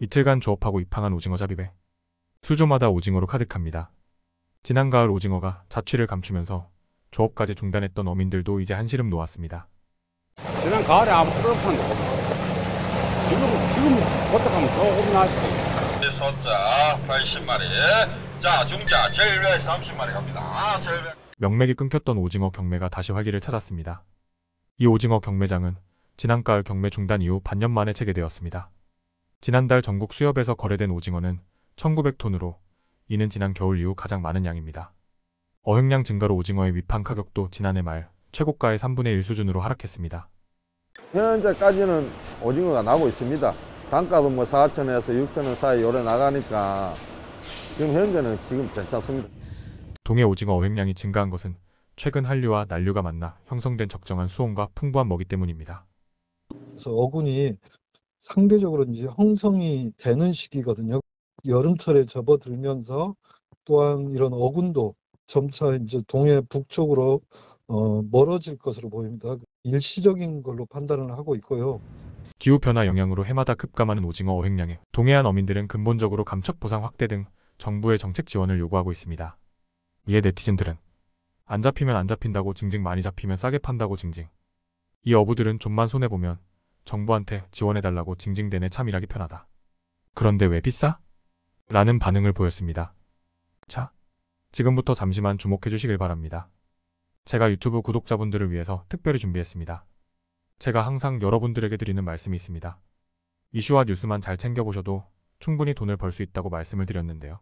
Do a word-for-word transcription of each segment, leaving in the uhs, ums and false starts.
이틀간 조업하고 입항한 오징어 잡이배. 수조마다 오징어로 가득합니다. 지난 가을 오징어가 자취를 감추면서 조업까지 중단했던 어민들도 이제 한시름 놓았습니다. 지난 가을에 아무것도 없었는데 지금 지금 어떡하면 더 겁나지. 소자 팔십 마리, 자 중자 제일 삼십 마리 갑니다. 제일 명맥이 끊겼던 오징어 경매가 다시 활기를 찾았습니다. 이 오징어 경매장은 지난 가을 경매 중단 이후 반년 만에 재개되었습니다. 지난달 전국 수협에서 거래된 오징어는 천구백 톤으로 이는 지난 겨울 이후 가장 많은 양입니다. 어획량 증가로 오징어의 위판 가격도 지난해 말 최고가의 삼분의 일 수준으로 하락했습니다. 현재까지는 오징어가 나고 있습니다. 단가도 뭐 사천 원에서 육천 원 사이 요래 나가니까 지금 현재는 지금 괜찮습니다. 동해 오징어 어획량이 증가한 것은 최근 한류와 난류가 만나 형성된 적정한 수온과 풍부한 먹이 때문입니다. 그래서 어군이 상대적으로 이제 형성이 되는 시기거든요. 여름철에 접어들면서 또한 이런 어군도 점차 이제 동해 북쪽으로 어, 멀어질 것으로 보입니다. 일시적인 걸로 판단을 하고 있고요. 기후변화 영향으로 해마다 급감하는 오징어 어획량에 동해안 어민들은 근본적으로 감척 보상 확대 등 정부의 정책 지원을 요구하고 있습니다. 이에 네티즌들은 안 잡히면 안 잡힌다고 징징, 많이 잡히면 싸게 판다고 징징. 이 어부들은 좀만 손해보면 정부한테 지원해달라고 징징대네 참 일하기 편하다. 그런데 왜 비싸? 라는 반응을 보였습니다. 자, 지금부터 잠시만 주목해주시길 바랍니다. 제가 유튜브 구독자분들을 위해서 특별히 준비했습니다. 제가 항상 여러분들에게 드리는 말씀이 있습니다. 이슈와 뉴스만 잘 챙겨보셔도 충분히 돈을 벌 수 있다고 말씀을 드렸는데요.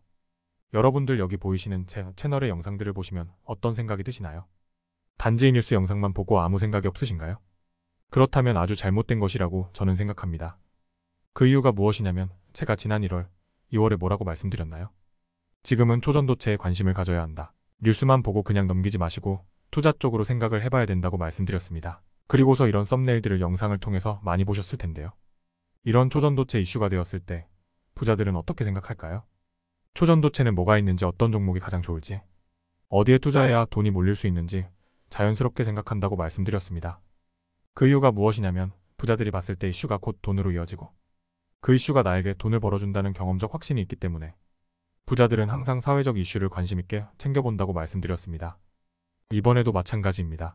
여러분들 여기 보이시는 제 채널의 영상들을 보시면 어떤 생각이 드시나요? 단지 뉴스 영상만 보고 아무 생각이 없으신가요? 그렇다면 아주 잘못된 것이라고 저는 생각합니다. 그 이유가 무엇이냐면 제가 지난 일월, 이월에 뭐라고 말씀드렸나요? 지금은 초전도체에 관심을 가져야 한다. 뉴스만 보고 그냥 넘기지 마시고 투자 쪽으로 생각을 해봐야 된다고 말씀드렸습니다. 그리고서 이런 썸네일들을 영상을 통해서 많이 보셨을 텐데요. 이런 초전도체 이슈가 되었을 때 부자들은 어떻게 생각할까요? 초전도체는 뭐가 있는지, 어떤 종목이 가장 좋을지, 어디에 투자해야 돈이 몰릴 수 있는지 자연스럽게 생각한다고 말씀드렸습니다. 그 이유가 무엇이냐면 부자들이 봤을 때 이슈가 곧 돈으로 이어지고 그 이슈가 나에게 돈을 벌어준다는 경험적 확신이 있기 때문에 부자들은 항상 사회적 이슈를 관심있게 챙겨본다고 말씀드렸습니다. 이번에도 마찬가지입니다.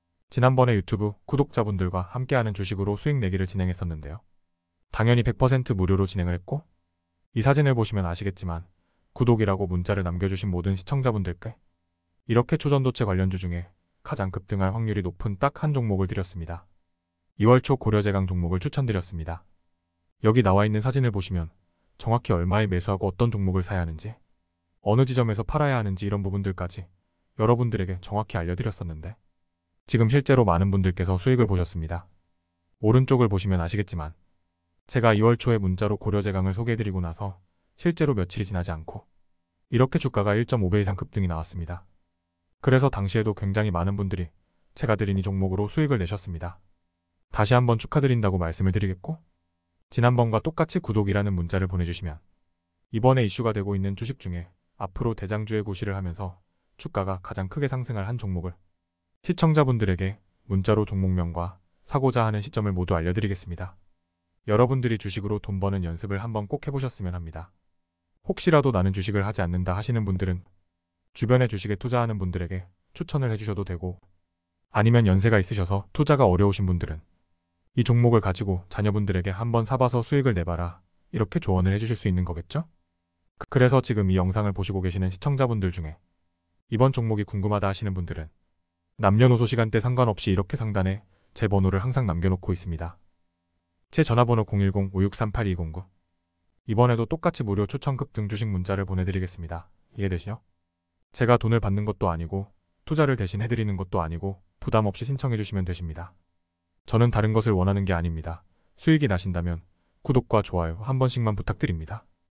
지난번에 유튜브 구독자분들과 함께하는 주식으로 수익 내기를 진행했었는데요. 당연히 백 퍼센트 무료로 진행을 했고 이 사진을 보시면 아시겠지만 구독이라고 문자를 남겨주신 모든 시청자분들께 이렇게 초전도체 관련주 중에 가장 급등할 확률이 높은 딱 한 종목을 드렸습니다. 이월 초 고려제강 종목을 추천드렸습니다. 여기 나와 있는 사진을 보시면 정확히 얼마에 매수하고 어떤 종목을 사야 하는지, 어느 지점에서 팔아야 하는지 이런 부분들까지 여러분들에게 정확히 알려드렸었는데 지금 실제로 많은 분들께서 수익을 보셨습니다. 오른쪽을 보시면 아시겠지만 제가 이월 초에 문자로 고려제강을 소개해드리고 나서 실제로 며칠이 지나지 않고 이렇게 주가가 일 점 오 배 이상 급등이 나왔습니다. 그래서 당시에도 굉장히 많은 분들이 제가 드린 이 종목으로 수익을 내셨습니다. 다시 한번 축하드린다고 말씀을 드리겠고 지난번과 똑같이 구독이라는 문자를 보내주시면 이번에 이슈가 되고 있는 주식 중에 앞으로 대장주의 구실을 하면서 주가가 가장 크게 상승할 한 종목을 시청자분들에게 문자로 종목명과 사고자 하는 시점을 모두 알려드리겠습니다. 여러분들이 주식으로 돈 버는 연습을 한번 꼭 해보셨으면 합니다. 혹시라도 나는 주식을 하지 않는다 하시는 분들은 주변에 주식에 투자하는 분들에게 추천을 해주셔도 되고 아니면 연세가 있으셔서 투자가 어려우신 분들은 이 종목을 가지고 자녀분들에게 한번 사봐서 수익을 내봐라 이렇게 조언을 해주실 수 있는 거겠죠? 그래서 지금 이 영상을 보시고 계시는 시청자분들 중에 이번 종목이 궁금하다 하시는 분들은 남녀노소 시간대 상관없이 이렇게 상단에 제 번호를 항상 남겨놓고 있습니다. 제 전화번호 공일공 오육삼 팔이공구. 이번에도 똑같이 무료 추천 급등 주식 문자를 보내드리겠습니다. 이해되시죠? 제가 돈을 받는 것도 아니고 투자를 대신 해드리는 것도 아니고 부담 없이 신청해주시면 되십니다. 저는 다른 것을 원하는 게 아닙니다. 수익이 나신다면 구독과 좋아요 한 번씩만 부탁드립니다.